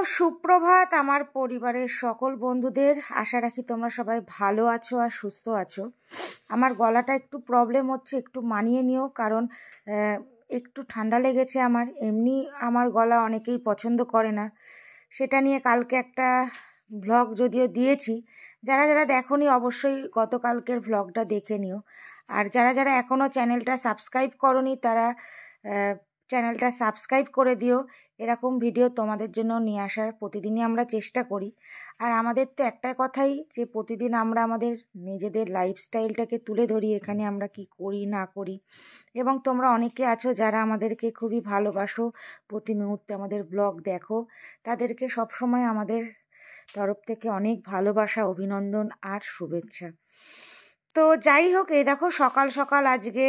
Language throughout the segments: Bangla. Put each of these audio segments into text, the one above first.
সুপ্রভাত আমার পরিবারের সকল বন্ধুদের। আশা রাখি তোমরা সবাই ভালো আছো আর সুস্থ আছো। আমার গলাটা একটু প্রবলেম হচ্ছে, একটু মানিয়ে নিও, কারণ একটু ঠান্ডা লেগেছে আমার। এমনি আমার গলা অনেকেই পছন্দ করে না, সেটা নিয়ে কালকে একটা ভ্লগ যদিও দিয়েছি। যারা যারা দেখোনি অবশ্যই গতকালকের ভ্লগটা দেখে নিও। আর যারা যারা এখনও চ্যানেলটা সাবস্ক্রাইব করোনি তারা চ্যানেলটা সাবস্ক্রাইব করে দিও। এরকম ভিডিও তোমাদের জন্য নিয়ে আসার প্রতিদিনই আমরা চেষ্টা করি। আর আমাদের তো একটাই কথাই, যে প্রতিদিন আমরা আমাদের নিজেদের লাইফস্টাইলটাকে তুলে ধরি, এখানে আমরা কি করি না করি। এবং তোমরা অনেকে আছো যারা আমাদেরকে খুবই ভালোবাসো, প্রতি মুহূর্তে আমাদের ব্লগ দেখো, তাদেরকে সবসময় আমাদের তরফ থেকে অনেক ভালোবাসা, অভিনন্দন আর শুভেচ্ছা। তো যাই হোক, এই দেখো সকাল সকাল আজকে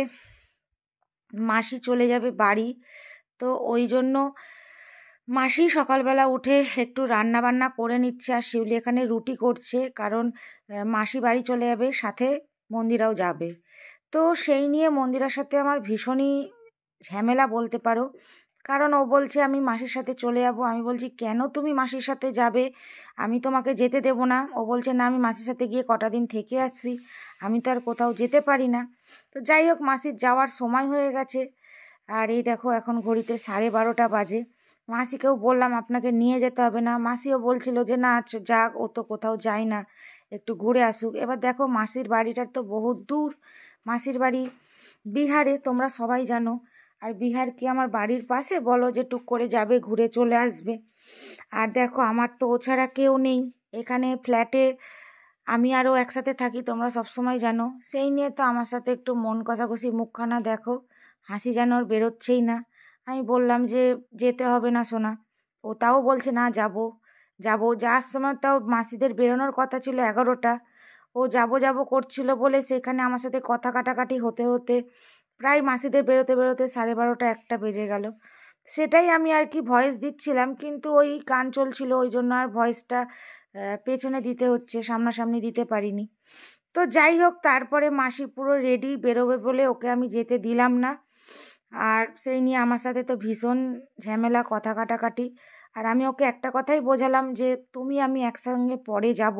মাসি চলে যাবে বাড়ি, তো ওই জন্য মাসি সকালবেলা উঠে একটু রান্না বান্না করে নিচ্ছে। আর শিউলি এখানে রুটি করছে, কারণ মাসি বাড়ি চলে যাবে, সাথে মন্দিরাও যাবে। তো সেই নিয়ে মন্দিরার সাথে আমার ভীষণই ঝামেলা বলতে পারো, কারণ ও বলছে আমি মাসির সাথে চলে যাব। আমি বলছি কেন তুমি মাসির সাথে যাবে, আমি তোমাকে যেতে দেবো না। ও বলছে না, আমি মাসির সাথে গিয়ে কটা দিন থেকে আসছি, আমি তো আর কোথাও যেতে পারি না। তো যাই হোক, মাসির যাওয়ার সময় হয়ে গেছে। আর এই দেখো এখন ঘড়িতে 12:30 বাজে। মাসিকেও বললাম আপনাকে নিয়ে যেতে হবে না, মাসিও বলছিল যে না যাক, ও তো কোথাও যায় না, একটু ঘুরে আসুক। এবার দেখো মাসির বাড়িটা তো বহুত দূর, মাসির বাড়ি বিহারে, তোমরা সবাই জানো। আর বিহার কি আমার বাড়ির পাশে বলো, যে টুক করে যাবে ঘুরে চলে আসবে। আর দেখো আমার তো ও ছাড়া কেউ নেই এখানে ফ্ল্যাটে, আমি আরও একসাথে থাকি, তোমরা সবসময় জানো। সেই নিয়ে তো আমার সাথে একটু মন কষাকষি, মুখখানা দেখো, হাসি যেন ওর বেরোচ্ছেই না। আমি বললাম যে যেতে হবে না সোনা, ও তাও বলছে না যাব যাব। যাওয়ার সময় তাও মাসিদের বেরোনোর কথা ছিল 11টা, ও যাব যাব করছিল বলে সেখানে আমার সাথে কথা কাটাকাটি হতে হতে প্রায় মাসিদের বেরোতে বেরোতে 12:30 1টা বেজে গেল। সেটাই আমি আর কি ভয়েস দিচ্ছিলাম, কিন্তু ওই গান চলছিল, ওই জন্য আর ভয়েসটা পেছনে দিতে হচ্ছে, সামনাসামনি দিতে পারিনি। তো যাই হোক, তারপরে মাসি পুরো রেডি বেরোবে বলে ওকে আমি যেতে দিলাম না। আর সেই নিয়ে আমার সাথে তো ভীষণ ঝামেলা, কথা কাটাকাটি। আর আমি ওকে একটা কথাই বোঝালাম যে তুমি আমি একসঙ্গে পরে যাব,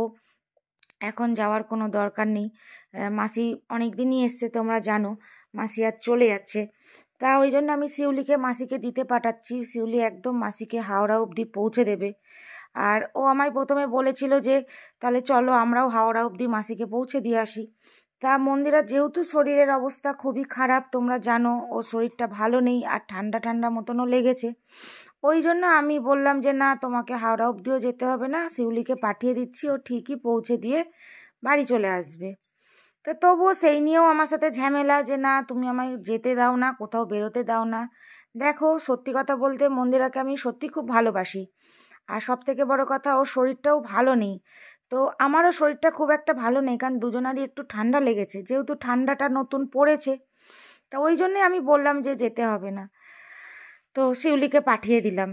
এখন যাওয়ার কোনো দরকার নেই। মাসি অনেক দিনই এসছে, তোমরা জানো, মাসি আর চলে যাচ্ছে। তা ওই জন্য আমি শিউলিকে মাসিকে দিতে পাঠাচ্ছি। শিউলি একদম মাসিকে হাওড়া অবধি পৌঁছে দেবে। আর ও আমায় প্রথমে বলেছিল যে তাহলে চলো আমরাও হাওড়া অবধি মাসিকে পৌঁছে দিয়ে আসি। তা মন্দিরা যেহেতু শরীরের অবস্থা খুবই খারাপ, তোমরা জানো, ওর শরীরটা ভালো নেই আর ঠান্ডা ঠান্ডা মতনও লেগেছে, ওই জন্য আমি বললাম যে না, তোমাকে হাওড়া অবধিও যেতে হবে না, শিউলিকে পাঠিয়ে দিচ্ছি, ও ঠিকই পৌঁছে দিয়ে বাড়ি চলে আসবে। তো তবুও সেই নিয়েও আমার সাথে ঝামেলা, যে না তুমি আমায় যেতে দাও না, কোথাও বেরোতে দাও না। দেখো সত্যি কথা বলতে মন্দিরাকে আমি সত্যি খুব ভালোবাসি, আর সব থেকে বড় কথা ওর শরীরটাও ভালো নেই। তো আমারও শরীরটা খুব একটা ভালো নেই, কারণ দুজনারই একটু ঠান্ডা লেগেছে, যেহেতু ঠান্ডাটা নতুন পড়েছে। তা ওই জন্যে আমি বললাম যে যেতে হবে না, তো শিউলিকে পাঠিয়ে দিলাম।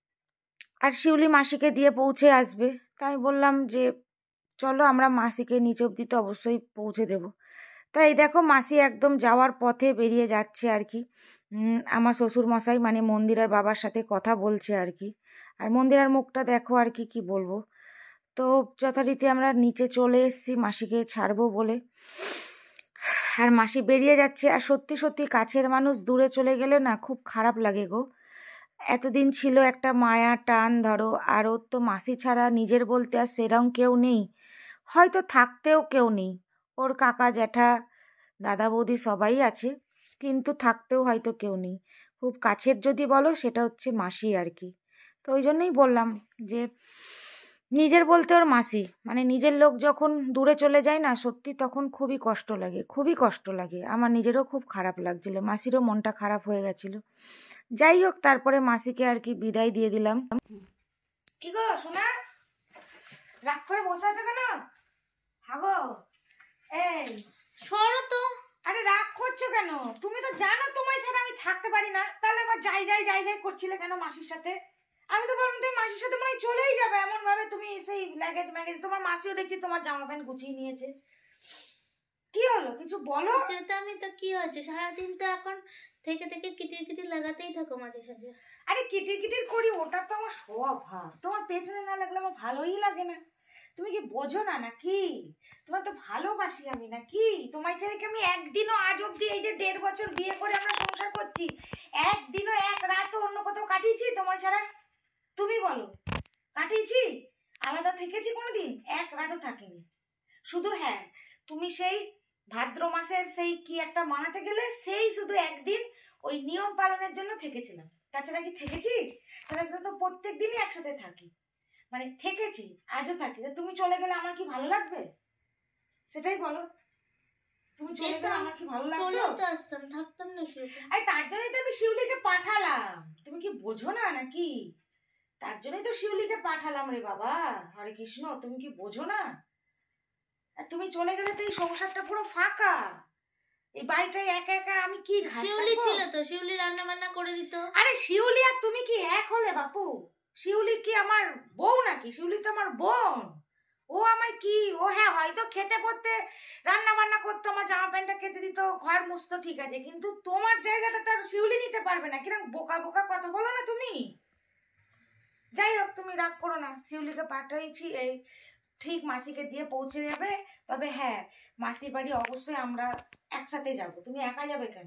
আর শিউলি মাসিকে দিয়ে পৌঁছে আসবে, তাই বললাম যে চলো আমরা মাসিকে নিচে অবধি তো অবশ্যই পৌঁছে দেব। তাই দেখো মাসি একদম যাওয়ার পথে বেরিয়ে যাচ্ছে আর কি। আমার শ্বশুর মশাই মানে মন্দিরার বাবার সাথে কথা বলছে আর কি। আর মন্দিরার মুখটা দেখো আর কি বলবো। তো যথারীতি আমরা নিচে চলে এসেছি মাসিকে ছাড়বো বলে। আর মাসি বেরিয়ে যাচ্ছে। আর সত্যি সত্যি কাছের মানুষ দূরে চলে গেলে না খুব খারাপ লাগে গো। এতদিন ছিল একটা মায়া টান ধরো, আর ওর তো মাসি ছাড়া নিজের বলতে আর সেরকম কেউ নেই, হয়তো থাকতেও কেউ নেই। ওর কাকা জ্যাঠা দাদা বৌদি সবাই আছে, কিন্তু থাকতেও হয়তো কেউ নেই। খুব কাছের যদি বলো সেটা হচ্ছে মাসি আর কি। তো ওই জন্যই বললাম যে নিজের বলতে ওর মাসি, মানে নিজের লোক যখন দূরে চলে যায় না, সত্যি তখন খুবই কষ্ট লাগে, খুবই কষ্ট লাগে। আমার নিজেরও খুব খারাপ লাগছিল, মাসিরও মনটা খারাপ হয়ে গেছিল। যাই হোক, তারপরে মাসিকে আর কি বিদায় দিয়ে দিলাম। কি গো সোনা, রাগ করে বসে আছে কেন? হাগো এই সরো তো। আরে রাগ করছো কেন? তুমি তো জানো তোমায় ছাড়া আমি থাকতে পারি না, তাহলে আবার যাই যাই যাই যাই করছিলে কেন মাসির সাথে? আমি তো ভাবলাম তুমি মাসির সাথে মনে হয় চলেই যাবে, এমন ভাবে তুমি সেই লাগেজ ম্যাগেজ, তোমার মাসিও দেখছি তোমার জামা প্যান্ট গুছিয়ে নিয়েছে। কি হলো কিছু বলো। চেঁচামি তো কি হয়েছে, সারাদিন তো এখন থেকে থেকে কিটির কিটির লাগাতেই থাকো মাঝে সাঝে। আরে কিটির কিটির করি, ওটা তো আমার স্বভাব। তোমার পেছনে না লাগলে আমার ভালোই লাগে না। তুমি কি বোঝো না নাকি? তোমার তো ভালোবাসি আমি নাকি? তোমায় ছেড়ে কি আমি একদিনও আজ অব্দি এই যে 1.5 বছর বিয়ে করে আমরা সংসার করছি, একদিনও এক রাতও অন্য কোথাও কাটিয়েছি তোমায় ছাড়া? তুমি বলো, কাটিয়েছি? আলাদা থেকেছি কোনোদিন? এক রাতও থাকিনি। শুধু হ্যাঁ, তুমি সেই ভাদ্র মাসের সেই কি একটা মানাতে গেলে সেই শুধু একদিন ওই নিয়ম পালনের জন্য থেকেছিলাম, তাছাড়া কি থেকেছি? তাছাড়া তো প্রত্যেক দিনই একসাথে থাকি, মানে থেকেছি, আজও থাকি। তুমি চলে গেলে আমার কি ভালো লাগবে? সেটাই বলো। তুমি চলে গেলে আমার কি ভালো লাগবে? চলে তো আসতাম, থাকতাম না কি? আরে তার জন্যই তো আমি শিউলিকে পাঠালাম। তুমি কি বোঝো না নাকি? তার জন্যই তো শিউলিকে পাঠালাম রে বাবা। হরে কৃষ্ণ, তুমি কি বোঝো না? আর তুমি চলে গেলে তো এই সংসারটা পুরো ফাঁকা। এই বাড়িটায় একা একা আমি কি ঘাস শিউলি কাটবো? ছিল তো, শিউলি রান্না বান্না করে দিত। আরে শিউলি আর তুমি কি এক হলে বাপু? শিউলি কি আমার বউ নাকি? শিউলি তো আমার বোন। ও আমায় কি, ও হ্যাঁ হয়তো খেতে পড়তে রান্না বান্না করতো, আমার জামা প্যান্টটা কেচে দিত, ঘর মুছতো, ঠিক আছে, কিন্তু তোমার জায়গাটা তো আর শিউলি নিতে পারবে না। কিরকম বোকা বোকা কথা বলো না তুমি। যাই হোক, তুমি রাগ করো না, শিউলিকে পাঠাইছি, এই ঠিক মাসিকে দিয়ে পৌঁছে যাবে। তবে হ্যাঁ, মাসির বাড়ি অবশ্যই আমরা একসাথে যাব। তুমি একা যাবে কেন?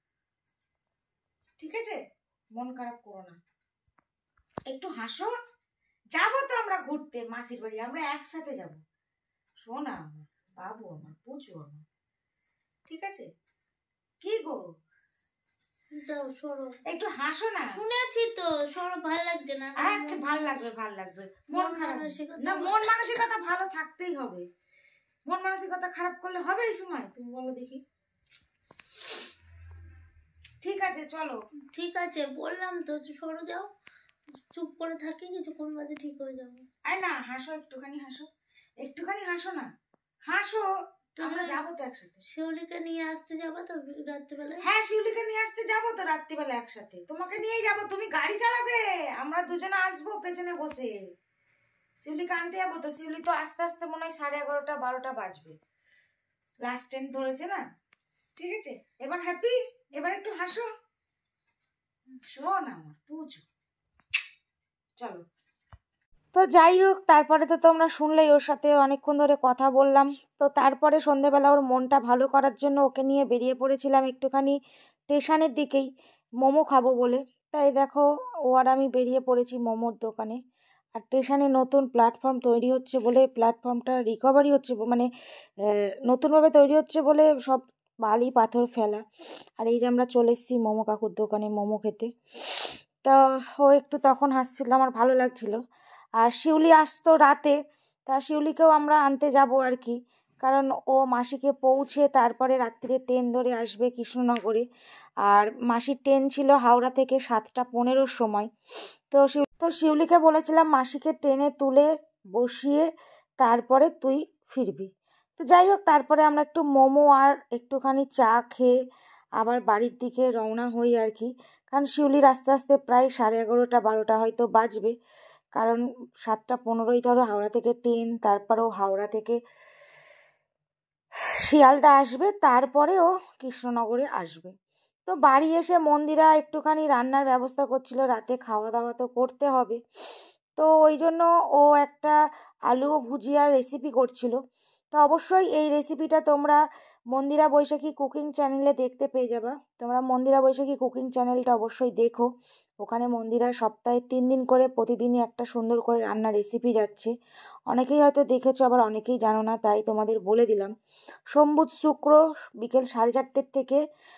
ঠিক আছে, মন খারাপ করো না, একটু হাসো। যাবো তো আমরা ঘুরতে মাসির বাড়ি, আমরা একসাথে যাব। সোনা আমার, বাবু আমার, পুচু আমার, ঠিক আছে? কি গো, যাও সরো, একটু হাসো না। শুনেছি তো, সরো, ভালো লাগছে না। আচ্ছা, ভাল লাগবে ভাল লাগবে। মন খারাপ মানসিকতা না, মন মানসিকতা ভালো থাকতেই হবে। মন মানসিকতা খারাপ করলে হবে এই সময়? তুমি বলো দেখি। ঠিক আছে চলো। ঠিক আছে বললাম তো, সরো, যাও, চুপ করে থাকি, কিছুক্ষণ বাদে ঠিক হয়ে যাবো। আয় না, হাসো, একটুখানি হাসো, একটুখানি হাসো না, হাসো। আমরা যাবো তো একসাথে। শিউলিকে নিয়ে আসতে যাবো তো রাত্রিবেলায়? হ্যাঁ, শিউলিকে নিয়ে আসতে যাবো তো রাত্রিবেলা একসাথে, তোমাকে নিয়েই যাবো। তুমি গাড়ি চালাবে, আমরা দুজনে আসবো পেছনে বসে। শিউলিকে আনতে যাবো তো। শিউলি তো আস্তে আস্তে মনে হয় 11:30 12টা বাজবে, লাস্ট ট্রেন ধরেছে না। ঠিক আছে, এবার হ্যাপি, এবার একটু হাসো। শোন আমার পুচু, চলো। তো যাই হোক, তারপরে তো তোমরা শুনলেই, ওর সাথে অনেকক্ষণ ধরে কথা বললাম। তো তারপরে সন্ধেবেলা ওর মনটা ভালো করার জন্য ওকে নিয়ে বেরিয়ে পড়েছিলাম একটুখানি স্টেশনের দিকেই মোমো খাবো বলে। তাই দেখো, ও আর আমি বেরিয়ে পড়েছি মোমোর দোকানে। আর স্টেশনে নতুন প্ল্যাটফর্ম তৈরি হচ্ছে বলে, প্ল্যাটফর্মটা রিকভারি হচ্ছে, মানে নতুনভাবে তৈরি হচ্ছে বলে সব বালি পাথর ফেলা। আর এই যে আমরা চলে এসেছি মোমো কাকুর দোকানে মোমো খেতে। তা ও একটু তখন হাসছিল, আমার ভালো লাগছিল। আর শিউলি আসতো রাতে, তা শিউলিকেও আমরা আনতে যাব আর কি, কারণ ও মাসিকে পৌঁছে তারপরে রাত্রিরে ট্রেন ধরে আসবে কৃষ্ণনগরে। আর মাসির ট্রেন ছিল হাওড়া থেকে 7টা 15-র সময়। তো শিউলিকে বলেছিলাম মাসিকে ট্রেনে তুলে বসিয়ে তারপরে তুই ফিরবি। তো যাই হোক, তারপরে আমরা একটু মোমো আর একটুখানি চা খেয়ে আবার বাড়ির দিকে রওনা হই আর কি। কারণ শিউলির আস্তে আস্তে প্রায় 11:30 12টা হয়তো বাজবে, কারণ 7টা 15ই ধরো হাওড়া থেকে ট্রেন, তারপরেও হাওড়া থেকে শিয়ালদা আসবে, তারপরে ও কৃষ্ণনগরে আসবে। তো বাড়ি এসে মন্দিরা একটুখানি রান্নার ব্যবস্থা করছিল, রাতে খাওয়া দাওয়া তো করতে হবে। তো ওই জন্য ও একটা আলু ভুজিয়ার রেসিপি করছিল। তো অবশ্যই এই রেসিপিটা তোমরা মন্দিরা বৈশাখী কুকিং চ্যানেলে দেখতে পেয়ে যাবা। তোমরা মন্দিরা বৈশাখী কুকিং চ্যানেলটা অবশ্যই দেখো। ওখানে মন্দিরা সপ্তাহে 3 দিন করে প্রতিদিনই একটা সুন্দর করে রান্নার রেসিপি যাচ্ছে। অনেকেই হয়তো দেখেছো, আবার অনেকেই জানো না, তাই তোমাদের বলে দিলাম। সোম বুধ শুক্র বিকেল 4:30 থেকে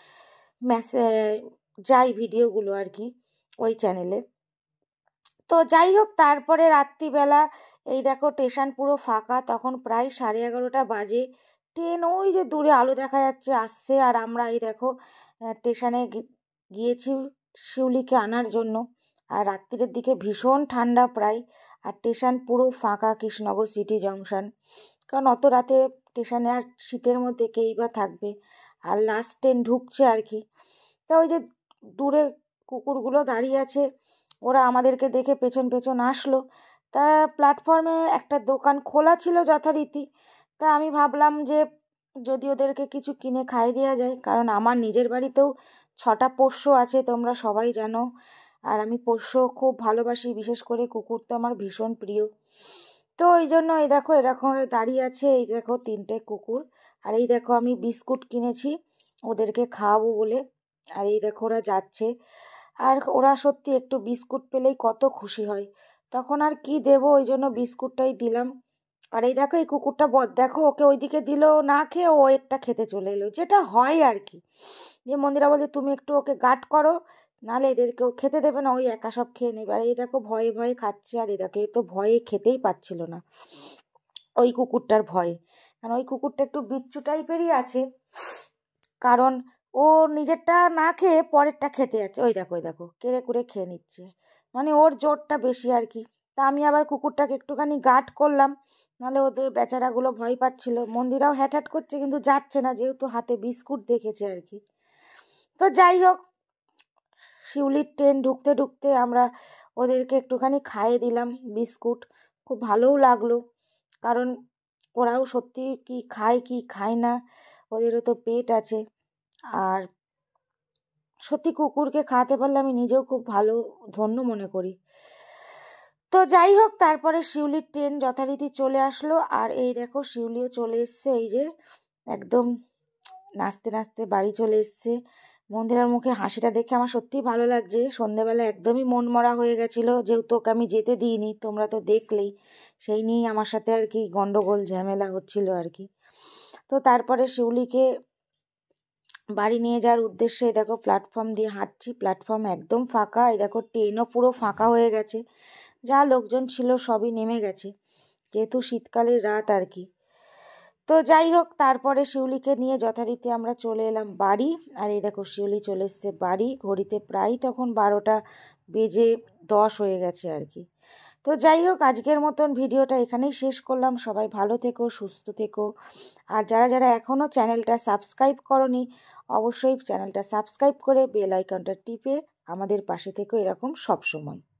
যাই ভিডিওগুলো আর কি ওই চ্যানেলে। তো যাই হোক, তারপরে রাত্রিবেলা এই দেখো স্টেশন পুরো ফাঁকা, তখন প্রায় 11:30 বাজে। ট্রেন ওই যে দূরে আলো দেখা যাচ্ছে আসছে, আর আমরা এই দেখো স্টেশনে গিয়েছি শিউলিকে আনার জন্য। আর রাত্রির দিকে ভীষণ ঠান্ডা প্রায়, আর স্টেশন পুরো ফাঁকা, কৃষ্ণনগর সিটি জংশন। কারণ অত রাতে স্টেশনে আর শীতের মধ্যে কেই বা থাকবে, আর লাস্ট ট্রেন ঢুকছে আর কি। তা ওই যে দূরে কুকুরগুলো দাঁড়িয়ে আছে, ওরা আমাদেরকে দেখে পেছন পেছন আসলো। তা প্ল্যাটফর্মে একটা দোকান খোলা ছিল যথারীতি। তা আমি ভাবলাম যে যদি ওদেরকে কিছু কিনে খাইয়ে দেওয়া যায়, কারণ আমার নিজের বাড়িতেও 6টা পোষ্য আছে, তোমরা সবাই জানো। আর আমি পোষ্য খুব ভালোবাসি, বিশেষ করে কুকুর তো আমার ভীষণ প্রিয়। তো ওই জন্য এই দেখো এরকম দাঁড়িয়ে আছে, এই দেখো 3টে কুকুর। আর এই দেখো আমি বিস্কুট কিনেছি ওদেরকে খাওয়াবো বলে। আর এই দেখো ওরা যাচ্ছে, আর ওরা সত্যি একটু বিস্কুট পেলেই কত খুশি হয়। তখন আর কি দেবো, ওই জন্য বিস্কুটটাই দিলাম। আর এই দেখো এই কুকুরটা দেখো, ওকে ওইদিকে দিল, না খেয়ে ও একটা খেতে চলে এলো, যেটা হয় আর কি। যে মন্দিরা বলছে তুমি একটু ওকে গার্ড করো, নাহলে এদেরকেও খেতে দেবে না, ওই একা সব খেয়ে নেবে। আর এই দেখো ভয়ে ভয়ে খাচ্ছে। আর এই দেখো এ তো ভয়ে খেতেই পাচ্ছিল না, ওই কুকুরটার ভয়ে। কারণ ওই কুকুরটা একটু বিচ্ছু টাইপেরই আছে, কারণ ও নিজেরটা না খেয়ে পরেরটা খেতে যাচ্ছে। ওই দেখো কেড়ে কুড়ে খেয়ে নিচ্ছে, মানে ওর জোরটা বেশি আর কি। তা আমি আবার কুকুরটাকে একটুখানি গার্ড করলাম, নাহলে ওদের বেচারাগুলো ভয় পাচ্ছিল। মন্দিরাও হ্যাট করছে, কিন্তু যাচ্ছে না, যেহেতু হাতে বিস্কুট দেখেছে আর কি। তো যাই হোক, শিউলির ট্রেন ঢুকতে ঢুকতে আমরা ওদেরকে একটুখানি খাইয়ে দিলাম বিস্কুট। খুব ভালোও লাগলো, কারণ ওরাও সত্যি কি খায় না, ওদেরও তো পেট আছে। আর সত্যি কুকুরকে খাওয়াতে পারলে আমি নিজেও খুব ভালো ধন্য মনে করি। তো যাই হোক, তারপরে শিউলির ট্রেন যথারীতি চলে আসলো। আর এই দেখো শিউলিও চলে এসছে, এই যে একদম নাচতে নাচতে বাড়ি চলে এসছে। মন্দিরার মুখে হাসিটা দেখে আমার সত্যিই ভালো লাগছে। সন্ধেবেলা একদমই মন মরা হয়ে গেছিলো, যেহেতু ওকে আমি যেতে দিইনি, তোমরা তো দেখলেই। সেই নিয়েই আমার সাথে আর কি গন্ডগোল ঝামেলা হচ্ছিল আর কি। তো তারপরে শিউলিকে বাড়ি নিয়ে যাওয়ার উদ্দেশ্যে দেখো প্ল্যাটফর্ম দিয়ে হাঁটছি। প্ল্যাটফর্ম একদম ফাঁকা, এই দেখো ট্রেনও পুরো ফাঁকা হয়ে গেছে, যা লোকজন ছিল সবই নেমে গেছে, যেহেতু শীতকালের রাত আর কি। তো যাই হোক, তারপরে শিউলিকে নিয়ে যথারীতি আমরা চলে এলাম বাড়ি। আর এই দেখো শিউলি চলে এসছে বাড়ি, ঘড়িতে প্রায় তখন 12টা বেজে 10 হয়ে গেছে আর কি। তো যাই হোক, আজকের মতন ভিডিওটা এখানেই শেষ করলাম। সবাই ভালো থেকো, সুস্থ থেকো। আর যারা যারা এখনও চ্যানেলটা সাবস্ক্রাইব করনি, অবশ্যই চ্যানেলটা সাবস্ক্রাইব করে বেল আইকনটা টিপে আমাদের পাশে থেকো এরকম সব সময়।